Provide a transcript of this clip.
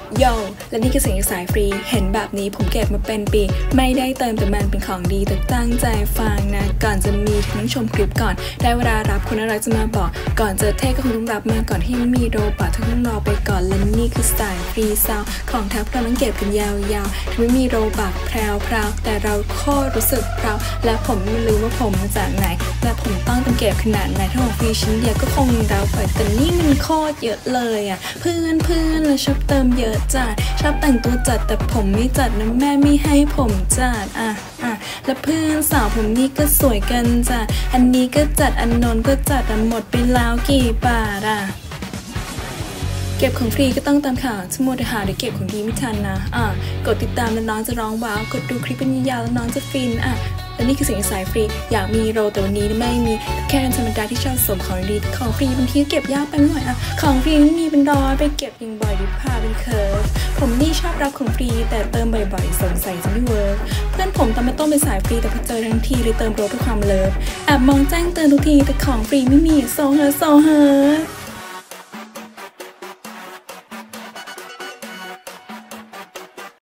โยและนี่คือสิ่งสายฟรีเห็นแบบนี้ผมเก็บมาเป็นปีไม่ได้เติมแต่มันเป็นของดีแต่ตั้งใจฟังนะก่อนจะมีทั้งชมคลิปก่อนได้เวลารับคนอะไรจะมาบอกก่อนจะเท่ก็คงต้องรับมาก่อนที่ไม่มีโรบอทต้องรอไปก่อนและนี่คือสายฟรีซาวของแทบเราต้องเก็บกันยาวๆถึงไม่มีโรบอทแพรวแต่เราโคตรรู้สึกเพราและผมไม่รู้ว่าผมมาจากไหนและผมต้องเก็บขนาดไหนถ้าของฟรีชิ้นเดียวก็คงเราไปแต่นี่มันโคตรเยอะเลยอ่ะเพื่อนเลยชอบเติมเยอะจัดชอบแต่งตัวจัดแต่ผมไม่จัดนะแม่ไม่ให้ผมจัดและเพื่อนสาวผมนี่ก็สวยกันจัดอันนี้ก็จัดอันนนก็จัดหมดไปแล้วกี่บาทเก็บของฟรีก็ต้องตามข่าวสมมติหาเดี๋ยวเก็บของดีไม่ทันนะกดติดตามแล้วน้องจะร้องว้าวกดดูคลิปเป็นยาวแล้วน้องจะฟินและนี่คือสิ่งสายฟรีอยากมีโรแต่วันนี้ไม่มีแค่ธรรมดาที่ชอบสมของดีของฟรีบางทีเก็บยากไปไม่ไหวของฟรีไม่มีเป็นร้อยไปเก็บยังบ่อยดิพาเป็นเคิร์ฟผมนี่ชอบรับของฟรีแต่เติมบ่อยๆสงสัยจะไม่เวิร์กเพื่อนผมตอนมาต้นเป็นสายฟรีแต่พอเจอทั้งทีเลยเติมโรเพื่อความเลิฟแอบมองแจ้งเตือนทุกทีแต่ของฟรีไม่มีโซเฮอ